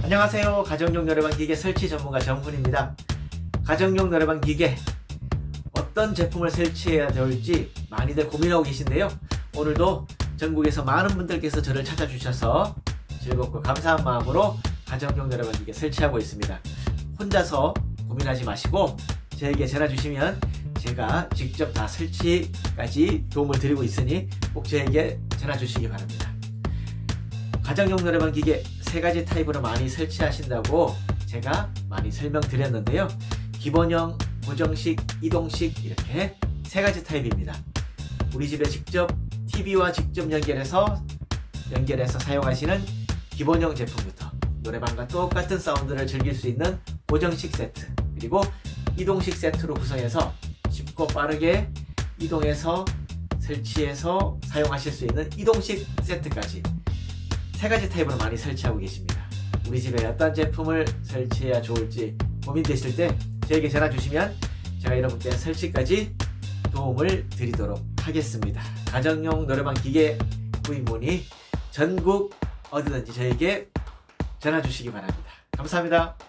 안녕하세요. 가정용 노래방 기계 설치 전문가 정훈입니다. 가정용 노래방 기계 어떤 제품을 설치해야 좋을지 많이들 고민하고 계신데요. 오늘도 전국에서 많은 분들께서 저를 찾아주셔서 즐겁고 감사한 마음으로 가정용 노래방 기계 설치하고 있습니다. 혼자서 고민하지 마시고 저에게 전화 주시면 제가 직접 다 설치까지 도움을 드리고 있으니 꼭 저에게 전화 주시기 바랍니다. 가정용 노래방 기계 3가지 타입으로 많이 설치하신다고 제가 많이 설명드렸는데요. 기본형, 고정식, 이동식 이렇게 3가지 타입입니다. 우리 집에 직접 TV와 직접 연결해서 사용하시는 기본형 제품부터 노래방과 똑같은 사운드를 즐길 수 있는 고정식 세트, 그리고 이동식 세트로 구성해서 쉽고 빠르게 이동해서 설치해서 사용하실 수 있는 이동식 세트까지 3가지 타입으로 많이 설치하고 계십니다. 우리 집에 어떤 제품을 설치해야 좋을지 고민되실 때 저에게 전화 주시면 제가 여러분께 설치까지 도움을 드리도록 하겠습니다. 가정용 노래방 기계 구입 문의 전국 어디든지 저에게 전화 주시기 바랍니다. 감사합니다.